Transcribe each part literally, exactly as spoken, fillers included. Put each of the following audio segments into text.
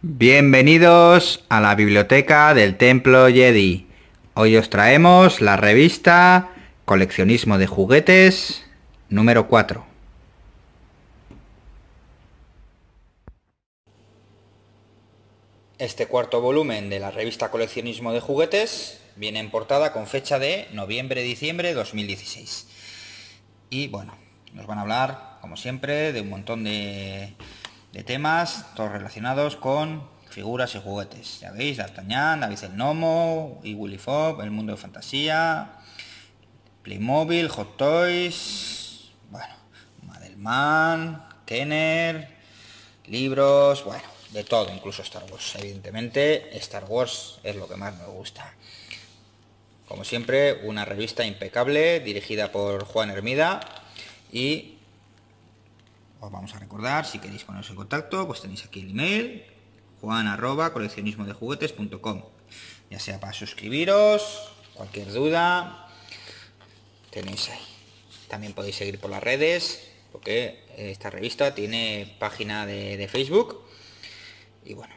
Bienvenidos a la biblioteca del Templo Jedi. Hoy os traemos la revista Coleccionismo de Juguetes número cuatro. Este cuarto volumen de la revista Coleccionismo de Juguetes viene en portada con fecha de noviembre-diciembre de dos mil dieciséis. Y bueno, nos van a hablar, como siempre, de un montón de, de temas, todos relacionados con figuras y juguetes. Ya veis, D'Artagnan, David el Gnomo, y Willy Fogg, el mundo de fantasía, Playmobil, Hot Toys, bueno, Madelman, Kenner, libros, bueno, de todo, incluso Star Wars. Evidentemente, Star Wars es lo que más me gusta. Como siempre, una revista impecable, dirigida por Juan Hermida, y os vamos a recordar, si queréis poneros en contacto, pues tenéis aquí el email, juan arroba coleccionismo de juguetes punto com, ya sea para suscribiros, cualquier duda, tenéis ahí. También podéis seguir por las redes, porque esta revista tiene página de, de Facebook, y bueno,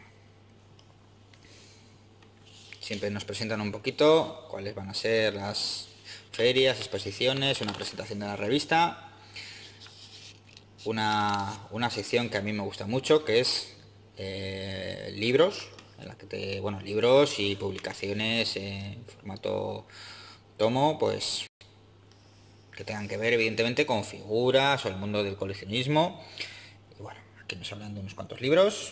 siempre nos presentan un poquito cuáles van a ser las ferias, exposiciones, una presentación de la revista, una, una sección que a mí me gusta mucho, que es eh, libros, en la que te, bueno, libros y publicaciones en formato tomo, pues que tengan que ver evidentemente con figuras o el mundo del coleccionismo. Y bueno, aquí nos hablan de unos cuantos libros.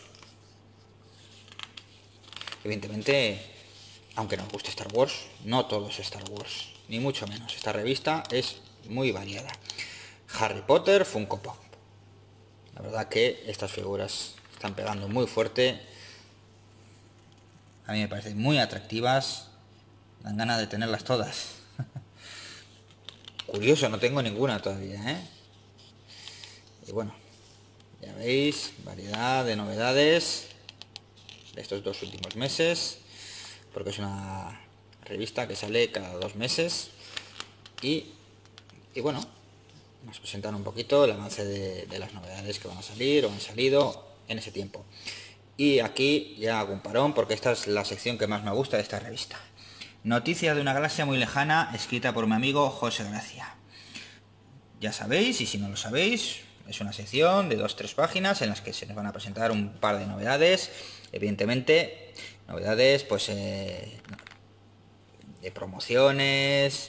Evidentemente, aunque nos guste Star Wars, no todo es Star Wars, ni mucho menos. Esta revista es muy variada. Harry Potter, Funko Pop. La verdad que estas figuras están pegando muy fuerte. A mí me parecen muy atractivas. Dan ganas de tenerlas todas. Curioso, no tengo ninguna todavía, ¿eh? Y bueno, ya veis, variedad de novedades de estos dos últimos meses, porque es una revista que sale cada dos meses. Y, y bueno, nos presentan un poquito el avance de, de las novedades que van a salir o han salido en ese tiempo. Y aquí ya hago un parón, porque esta es la sección que más me gusta de esta revista. Noticias de una galaxia muy lejana, escrita por mi amigo José Gracia. Ya sabéis, y si no lo sabéis, es una sección de dos tres páginas en las que se nos van a presentar un par de novedades. Evidentemente, novedades pues eh, de promociones.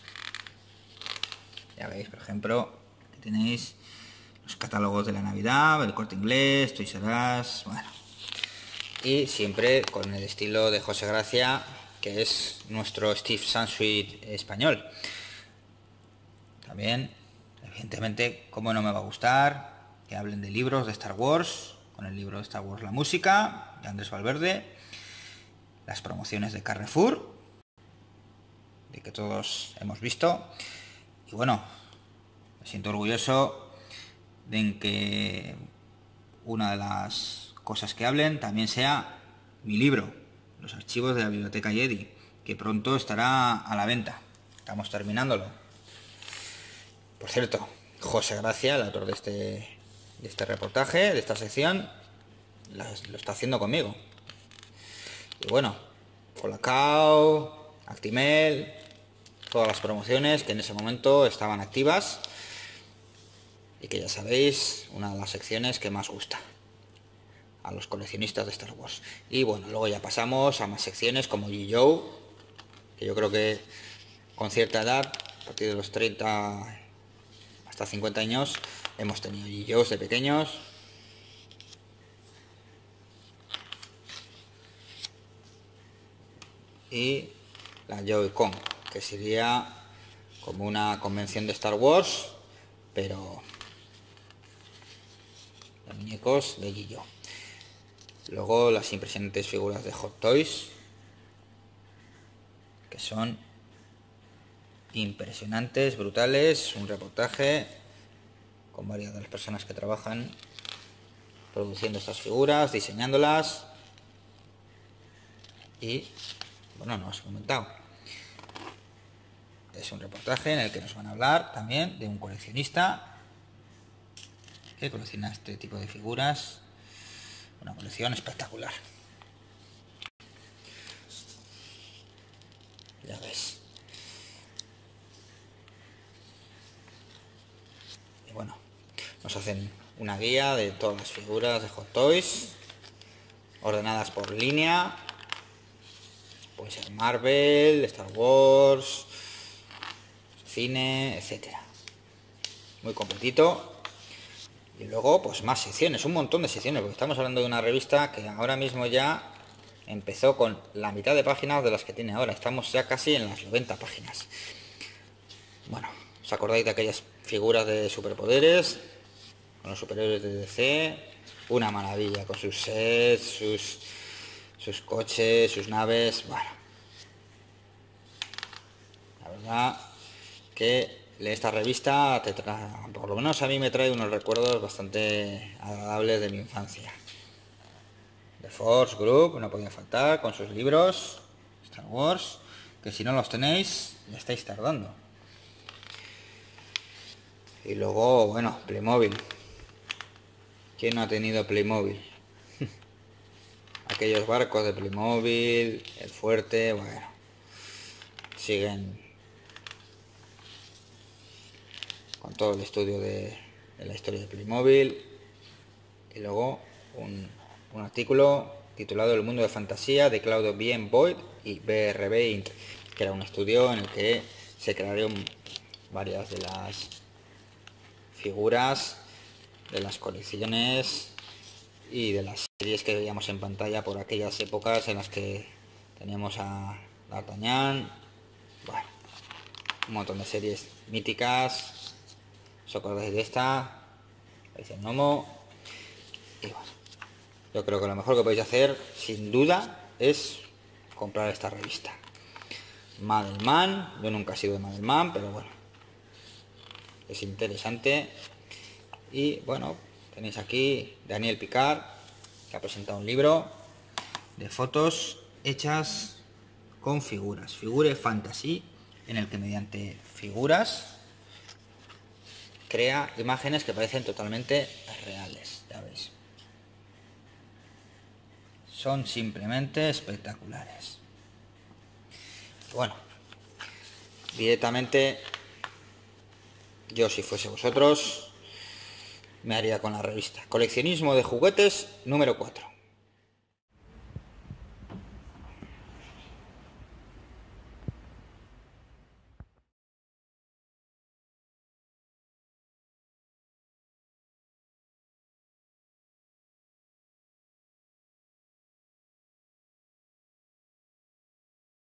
Ya veis, por ejemplo, aquí tenéis los catálogos de la Navidad, el Corte Inglés, Toys R Us, bueno. Y siempre con el estilo de José Gracia, que es nuestro Steve Sansweet español. También, evidentemente, como no me va a gustar que hablen de libros de Star Wars, con el libro de Star Wars La Música, de Andrés Valverde, las promociones de Carrefour, de que todos hemos visto. Y bueno, me siento orgulloso de que una de las cosas que hablen también sea mi libro, Los archivos de la Biblioteca Jedi, que pronto estará a la venta. Estamos terminándolo. Por cierto, José Gracia, el autor de este, de este reportaje, de esta sección, lo está haciendo conmigo. Y bueno, Colacao, Actimel, todas las promociones que en ese momento estaban activas y que ya sabéis, una de las secciones que más gusta a los coleccionistas de Star Wars. Y bueno, luego ya pasamos a más secciones como G I Joe, que yo creo que con cierta edad, a partir de los treinta hasta cincuenta años, hemos tenido G I Joes de pequeños. Y la Joy-Con, que sería como una convención de Star Wars, pero de muñecos de G I Joe. Luego las impresionantes figuras de Hot Toys, que son impresionantes, brutales. Un reportaje con varias de las personas que trabajan produciendo estas figuras, diseñándolas. Y bueno, no os he comentado, es un reportaje en el que nos van a hablar también de un coleccionista que colecciona este tipo de figuras Una colección espectacular. Ya ves. Y bueno, nos hacen una guía de todas las figuras de Hot Toys, ordenadas por línea. Puede ser Marvel, Star Wars, cine, etcétera. Muy completito. Y luego, pues más secciones, un montón de secciones, porque estamos hablando de una revista que ahora mismo ya empezó con la mitad de páginas de las que tiene ahora. Estamos ya casi en las noventa páginas. Bueno, ¿os acordáis de aquellas figuras de superpoderes? Con los superhéroes de D C. Una maravilla, con sus sets, sus, sus coches, sus naves. Bueno, la verdad que esta revista te trae, por lo menos a mí me trae unos recuerdos bastante agradables de mi infancia. The Force Group, no podía faltar, con sus libros Star Wars, que si no los tenéis ya estáis tardando. Y luego, bueno, Playmobil. ¿Quién no ha tenido Playmobil? Aquellos barcos de Playmobil, el fuerte, bueno, siguen con todo el estudio de, de la historia de Playmobil. Y luego un, un artículo titulado El mundo de fantasía de Claudio Bien Boyd y B R B Inc, que era un estudio en el que se crearon varias de las figuras de las colecciones y de las series que veíamos en pantalla por aquellas épocas en las que teníamos a D'Artagnan. Bueno, un montón de series míticas. ¿Os acordáis de esta? ¿Veis el gnomo? Y bueno, yo creo que lo mejor que podéis hacer, sin duda, es comprar esta revista. Madelman, yo nunca he sido de Madelman, pero bueno, es interesante. Y bueno, tenéis aquí Daniel Picard, que ha presentado un libro de fotos hechas con figuras, Figure Fantasy, en el que mediante figuras crea imágenes que parecen totalmente reales, ya veis. Son simplemente espectaculares. Bueno, directamente yo, si fuese vosotros, me haría con la revista Coleccionismo de juguetes número cuatro.